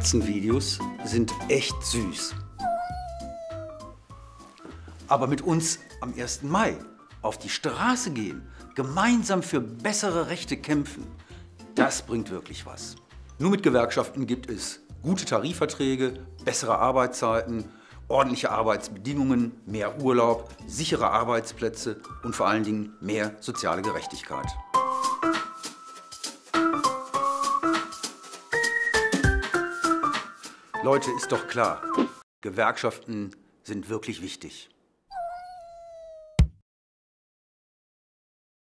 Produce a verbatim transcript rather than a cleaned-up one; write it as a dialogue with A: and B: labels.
A: Katzenvideos sind echt süß. Aber mit uns am ersten Mai auf die Straße gehen, gemeinsam für bessere Rechte kämpfen, das bringt wirklich was. Nur mit Gewerkschaften gibt es gute Tarifverträge, bessere Arbeitszeiten, ordentliche Arbeitsbedingungen, mehr Urlaub, sichere Arbeitsplätze und vor allen Dingen mehr soziale Gerechtigkeit. Leute, ist doch klar, Gewerkschaften sind wirklich wichtig.